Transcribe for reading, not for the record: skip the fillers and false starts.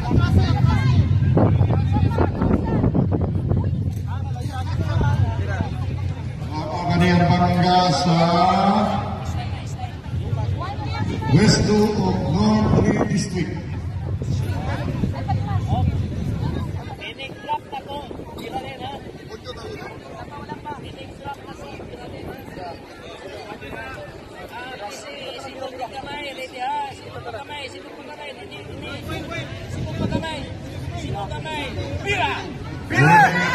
Kaniyang bangga sa West 2 of North 3 District. Pira!